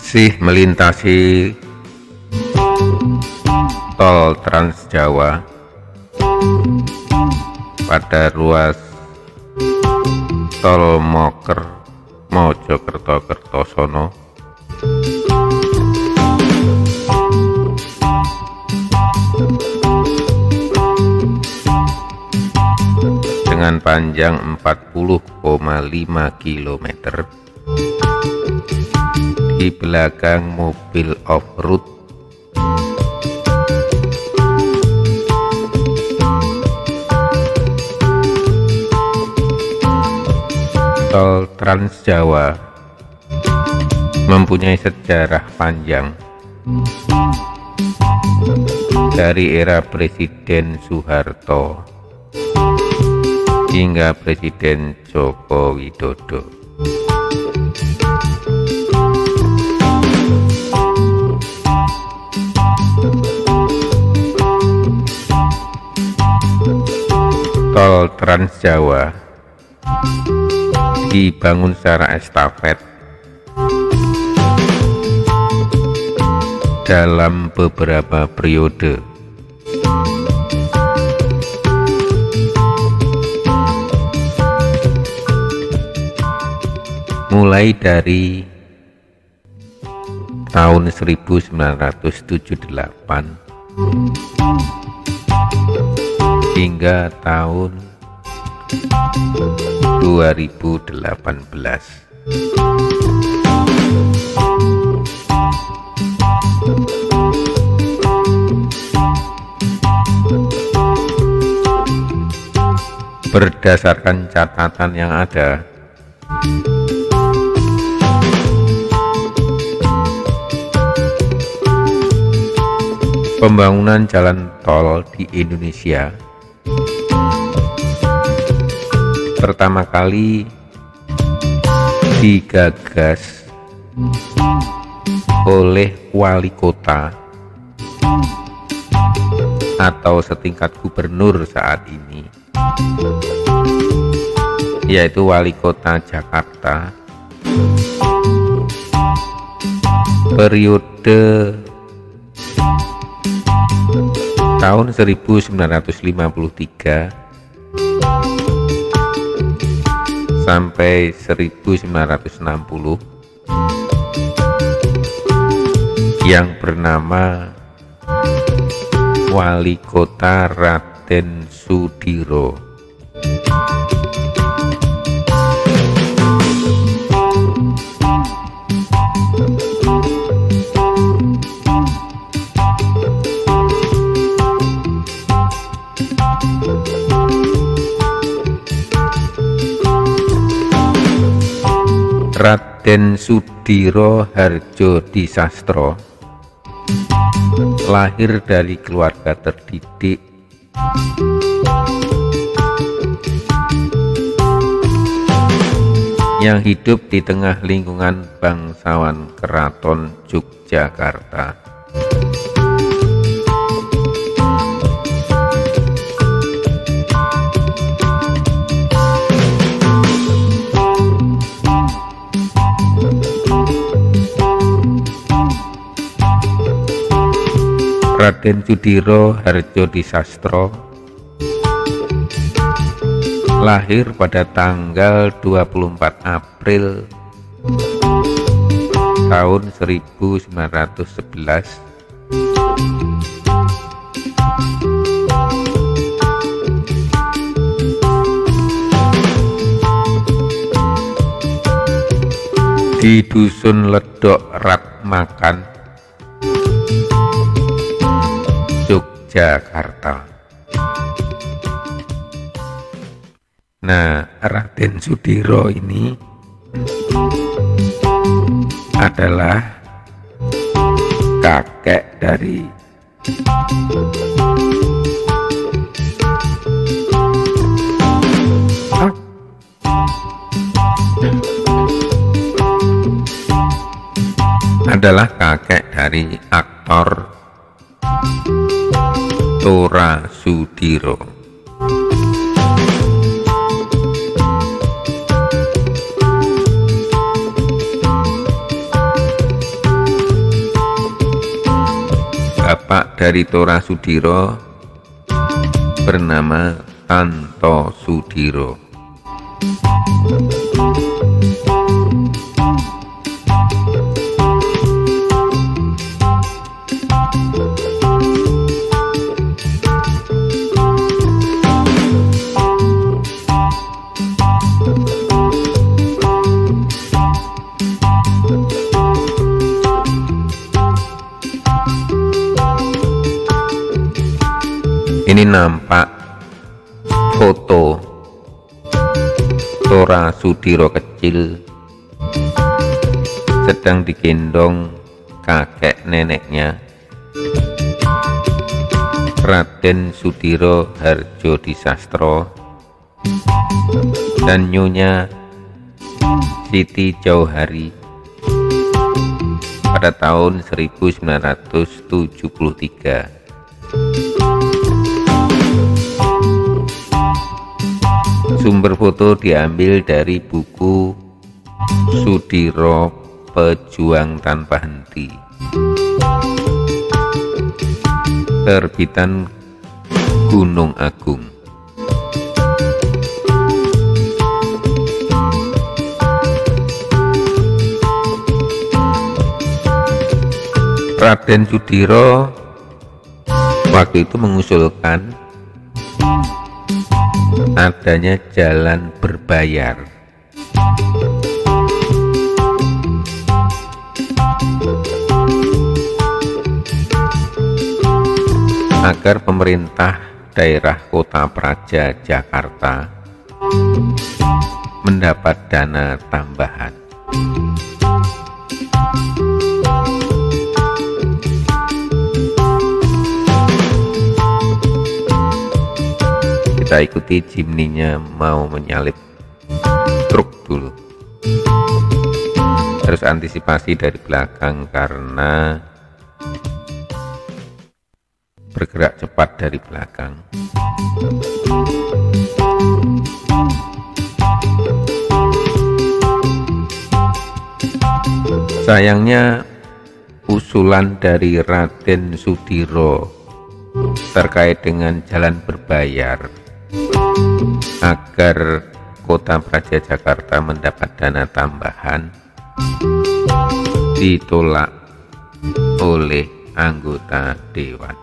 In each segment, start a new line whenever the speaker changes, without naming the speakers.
masih melintasi tol Trans Jawa pada ruas tol Moker Mojokerto Kertosono dengan panjang 40,5 km. Di belakang mobil off-road tol Trans Jawa mempunyai sejarah panjang dari era Presiden Soeharto hingga Presiden Joko Widodo. Tol Trans Jawa dibangun secara estafet dalam beberapa periode, mulai dari tahun 1978 hingga tahun 2018. Berdasarkan catatan yang ada, pembangunan jalan tol di Indonesia pertama kali digagas oleh wali kota atau setingkat gubernur saat ini, yaitu wali kota Jakarta periode tahun 1953 sampai 1960 yang bernama Wali Kota Raden Sudiro. Raden Sudiro Harjodisastro lahir dari keluarga terdidik yang hidup di tengah lingkungan bangsawan Keraton Yogyakarta. Raden Sudiro Harjodisastro lahir pada tanggal 24 April tahun 1911 di Dusun Ledok Ratmakan, Jakarta. Nah, Raden Sudiro ini adalah kakek dari aktor Tora Sudiro. dari Tora Sudiro bernama Tanto Sudiro. Ini nampak foto Tora Sudiro kecil sedang digendong kakek neneknya, Raden Sudiro Hardjodisastro dan Nyonya Siti Jauhari pada tahun 1973. Sumber foto diambil dari buku Sudiro Pejuang Tanpa Henti, terbitan Gunung Agung. Raden Sudiro waktu itu mengusulkan adanya jalan berbayar agar pemerintah daerah Kota Praja Jakarta mendapat dana tambahan. Kita ikuti jimninya mau menyalip truk dulu. Harus antisipasi dari belakang karena bergerak cepat dari belakang. Sayangnya usulan dari Raden Sudiro terkait dengan jalan berbayar agar Kota Praja Jakarta mendapat dana tambahan ditolak oleh anggota dewan.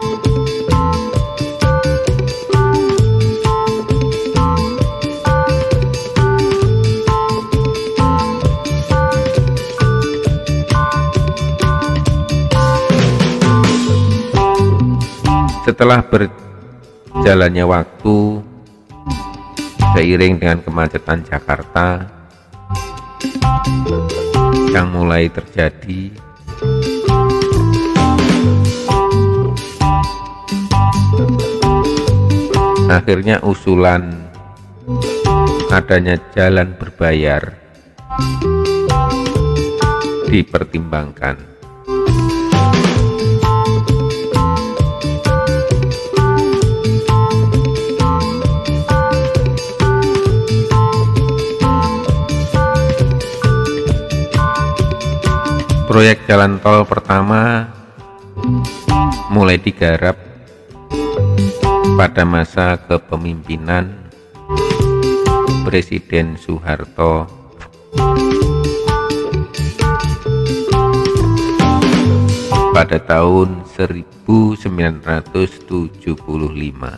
Setelah berjalannya waktu, seiring dengan kemacetan Jakarta yang mulai terjadi, akhirnya usulan adanya jalan berbayar dipertimbangkan. Proyek jalan tol pertama mulai digarap pada masa kepemimpinan Presiden Soeharto pada tahun 1975.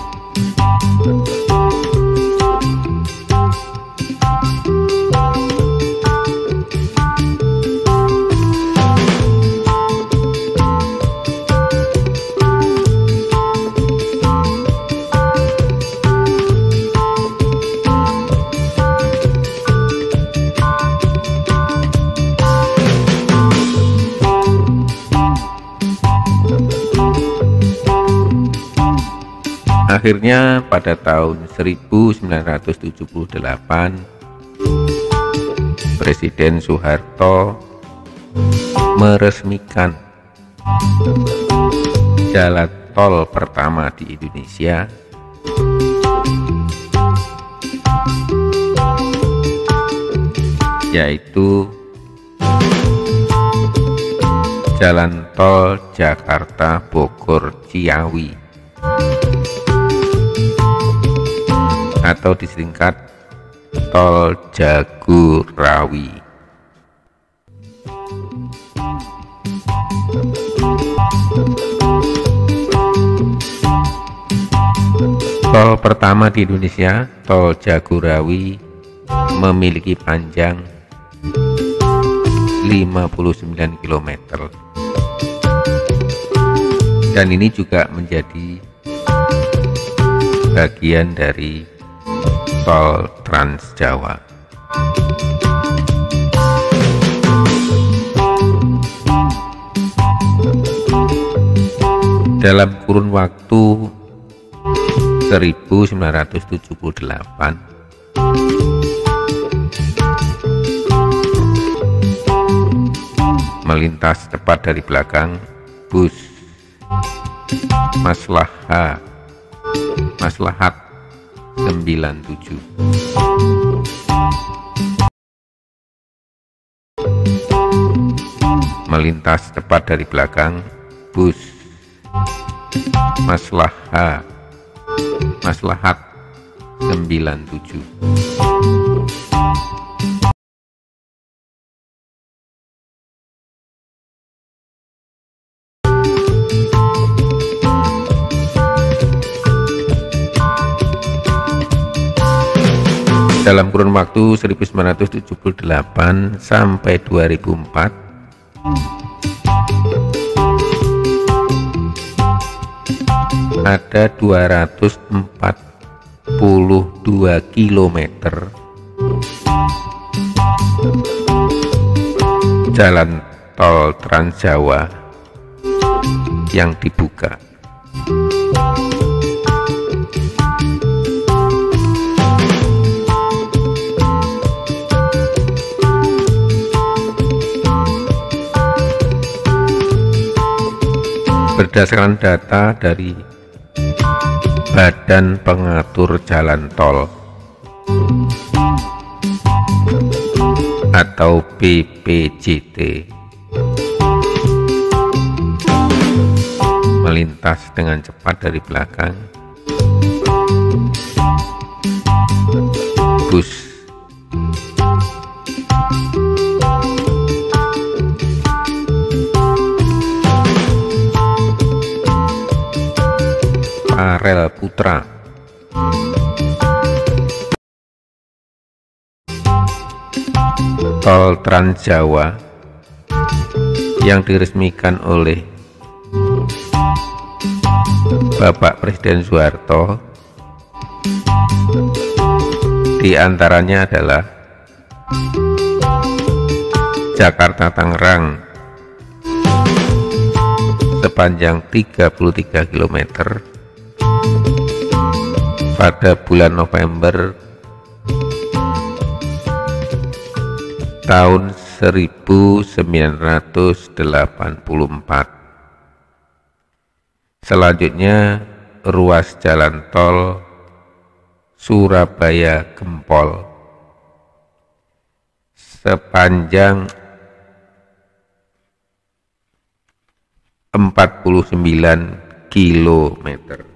Akhirnya pada tahun 1978 Presiden Soeharto meresmikan jalan tol pertama di Indonesia, yaitu Jalan tol Jakarta Bogor Ciawi atau disingkat tol Jagorawi. Tol pertama di Indonesia, tol Jagorawi, memiliki panjang 59 km. Dan ini juga menjadi bagian dari tol Trans Jawa. Dalam kurun waktu 1978 melintas tepat dari belakang bus Maslahat 97. Melintas tepat dari belakang bus Maslahat 97. Dalam kurun waktu 1978 sampai 2004, ada 242 km jalan tol Trans Jawa yang dibuka. Berdasarkan data dari Badan Pengatur Jalan Tol atau BPJT, melintas dengan cepat dari belakang bus Rel Putra. Tol Trans Jawa yang diresmikan oleh Bapak Presiden Soeharto diantaranya adalah Jakarta Tangerang sepanjang 33 km pada bulan November tahun 1984. Selanjutnya ruas jalan tol Surabaya Gempol sepanjang 49 km.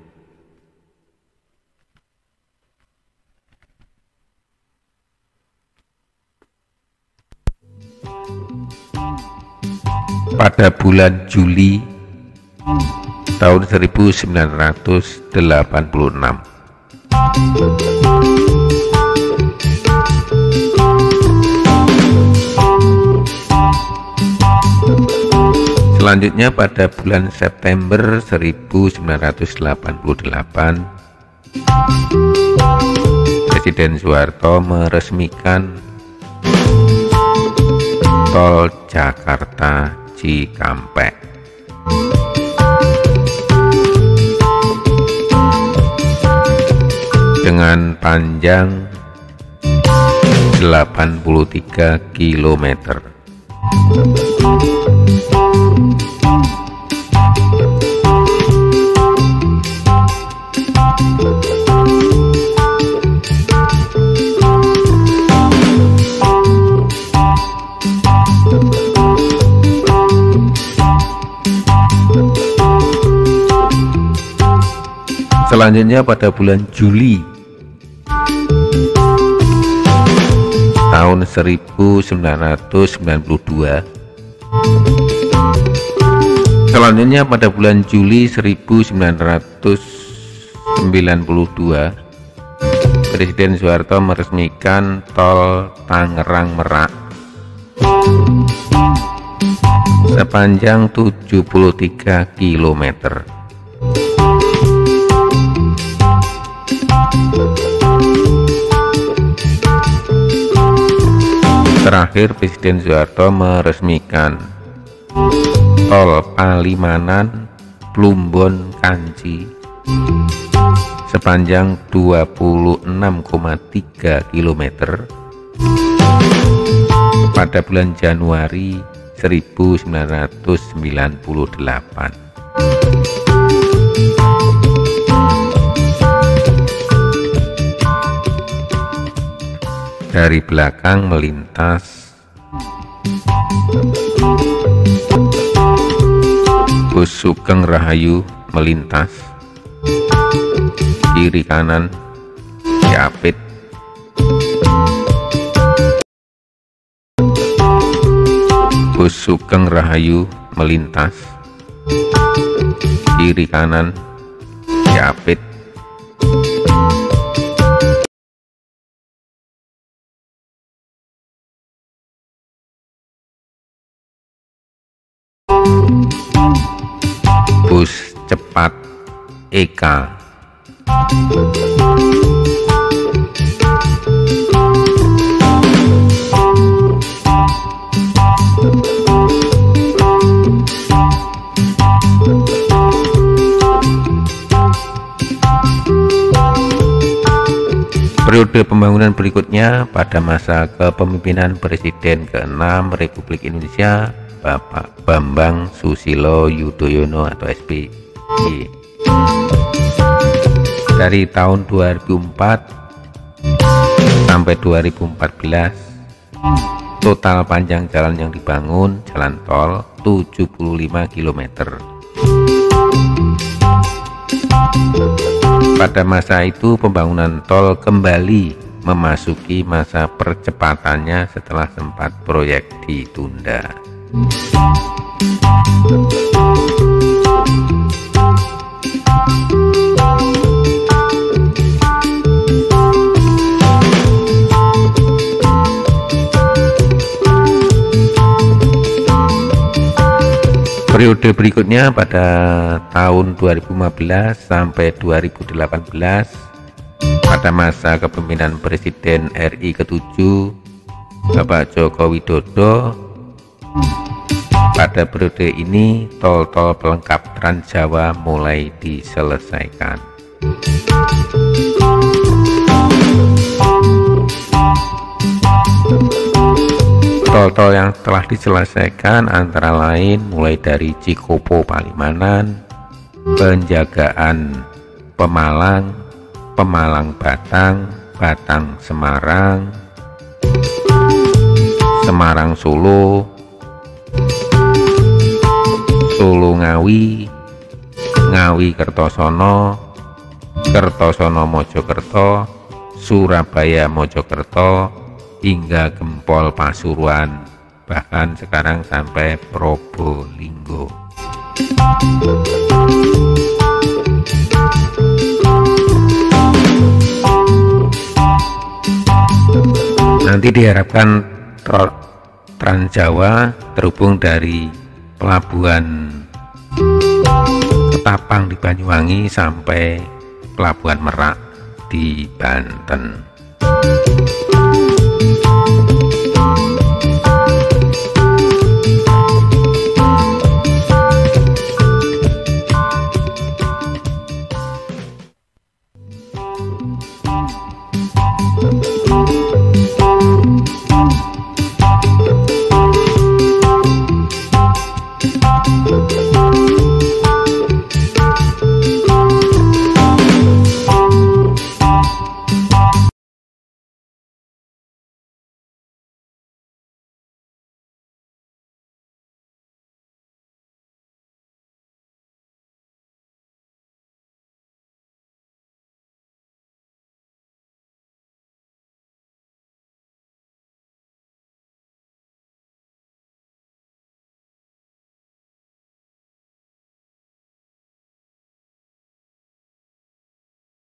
Pada bulan Juli tahun 1986. Selanjutnya pada bulan September 1988, Presiden Soeharto meresmikan tol Jakarta Cikampek dengan panjang 83 km. Selanjutnya pada bulan Juli tahun 1992. Selanjutnya pada bulan Juli 1992, Presiden Soeharto meresmikan tol Tangerang Merak sepanjang 73 km. Terakhir, Presiden Soeharto meresmikan tol Palimanan Plumbon Kanci sepanjang 26,3 km pada bulan Januari 1998. Dari belakang melintas bus Sugeng Rahayu, melintas kiri kanan diapit. Bus Sugeng Rahayu melintas kiri kanan diapit. Bus cepat EK Periode pembangunan berikutnya pada masa kepemimpinan Presiden ke-6 Republik Indonesia Bapak Bambang Susilo Yudhoyono atau SBY. Dari tahun 2004 sampai 2014, total panjang jalan yang dibangun jalan tol 75 km. Pada masa itu pembangunan tol kembali memasuki masa percepatannya setelah sempat proyek ditunda. Periode berikutnya pada tahun 2015 sampai 2018 pada masa kepemimpinan Presiden RI ke-7 Bapak Joko Widodo. Pada periode ini tol-tol pelengkap Trans Jawa mulai diselesaikan. Tol-tol yang telah diselesaikan antara lain mulai dari Cikopo Palimanan, Penjagaan Pemalang, Pemalang Batang, Batang Semarang, Semarang Solo, Solo Ngawi, Ngawi Kertosono, Kertosono Mojokerto, Surabaya Mojokerto, hingga Gempol Pasuruan, bahkan sekarang sampai Probolinggo. Nanti diharapkan Trans Jawa terhubung dari Pelabuhan Ketapang di Banyuwangi sampai Pelabuhan Merak di Banten.